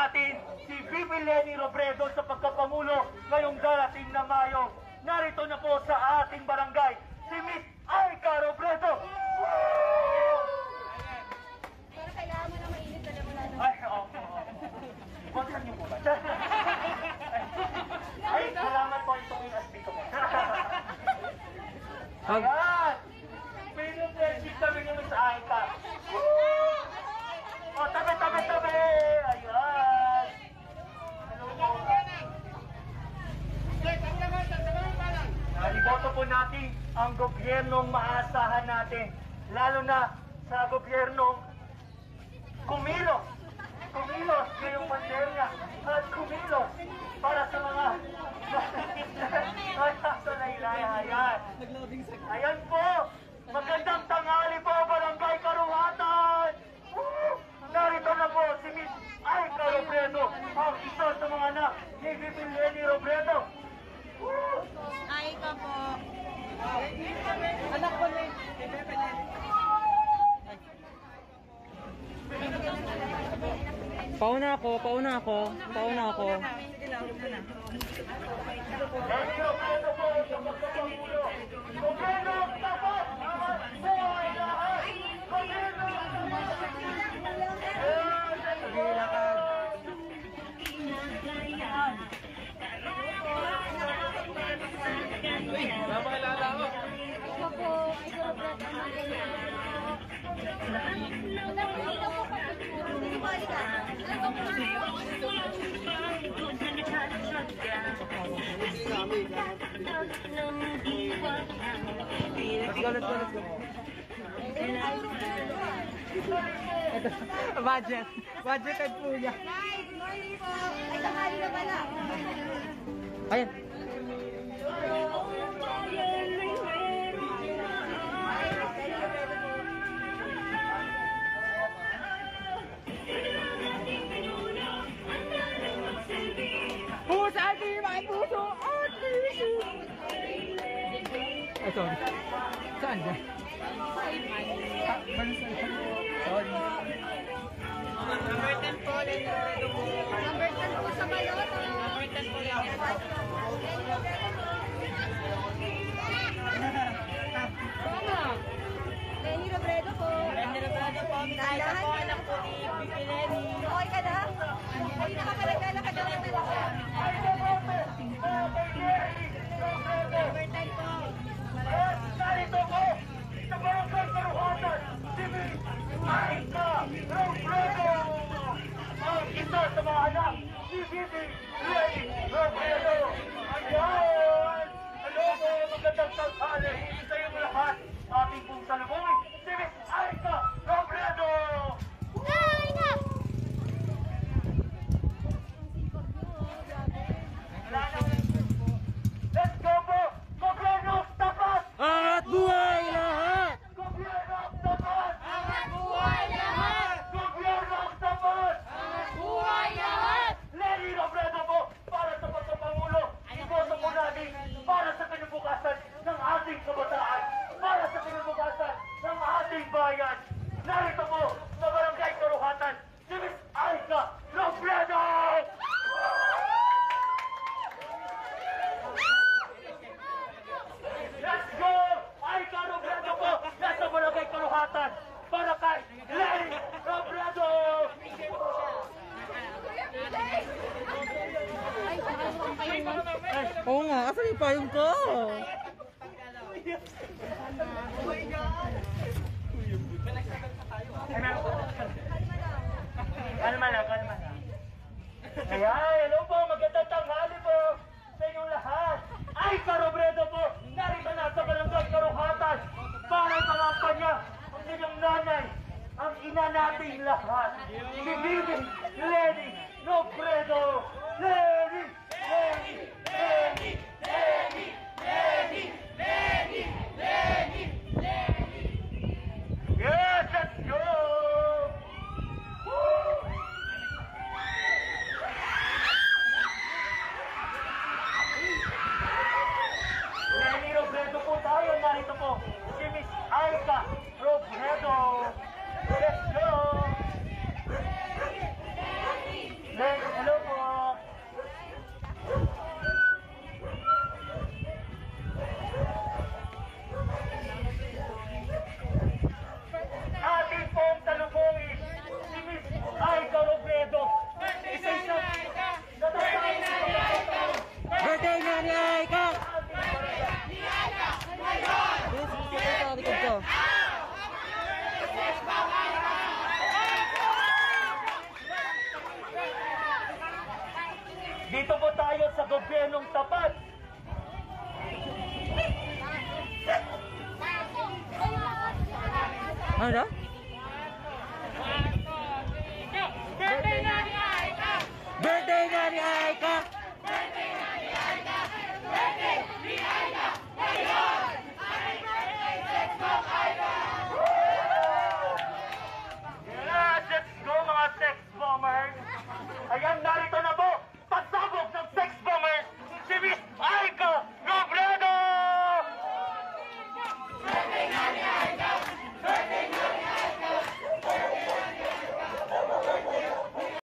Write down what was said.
natin si VP Leni Robredo sa pagkapamulo ngayong darating na Mayo. Narito na po sa ating barangay si Miss Aika Robredo. Pero kailangan mo na mainit, alam mo na. Ay, oo. Iwasan niyo po ba? Ay, salamat po itong asbito mo. Ayan! Pinag-friendship kami naman sa Aika. O, tabi! Ayan! Hello po. Iboto po natin ang gobyernong maasahan natin. Lalo na sa gobyernong kumilos ngayong pandemya at kumilos para sa mga ayan. Ayan po, magandang tanghali po, Barangay Karuhatan. Narito na po si Miss Aika Robredo, ang isa sa mga anak ni VP Leni Robredo. Aika po. Anak ko na Pauna ako. Sige lang, huwag na. Leni Robredo po sa pagkapamulo. Gobyerno tapat at buhay lahat. Gobyerno Ikaw po, ikaw po, Let's go. Budgeted po niya. Good morning po. Ay, tanghali na pala. Ayan. Puso ating mga puso at puso. Ay, sorry. Saan dyan? Sorry. Number 10 po, Leni Robredo po. Number 10 po sa balot. Number 10 po, Leni Robredo po. Leni Robredo po. Leni Robredo po. Misaya po, anak po ni VP Leni. Okay ka na? Ay, nakakalagala ka daw na talaga. Number 10 po. at narito po sa Barangay Karuhatan si Miss Aika Robredo, ang isa sa mga anak ni VP Leni Robredo. Ayan! Hello po, magandang tanghali sa iyong lahat. Ating pong salubungin si Miss Aika Robredo. Let's go po! Gobyerno tapat! At buhay lahat! Gobyerno tapat! Angat buhay lahat! Gobyerno tapat! Angat buhay lahat! Leni Robredo po para sa pagkapangulo. Iboto po natin para sa kinabukasan ng ating kabataan. Para sa kinabukasan ng ating bayan. Narito po sa Barangay Karuhatan si Miss Aika Robredo! Let's go! Aika Robredo po nasa Barangay Karuhatan para kay Leni Robredo! Ay, saan kayo mo? Oo nga, asan yung payong ko? Kalma lang. Kaya, hello po, magandang tanghali po sa inyong lahat. Aika Robredo po, narito na sa Barangay Karuhatan para pangapan niya ang inyong nanay, ang ina nating lahat. Si Bibi Leni Robredo. Leni! Yes, let's go! Woo! Leni Robredo po tayo, narito po si Miss Aika Robredo. Let's go! Dito po tayo sa gobyernong tapat. Ano? Birthday na ni Aika! Birthday nga ni Aika!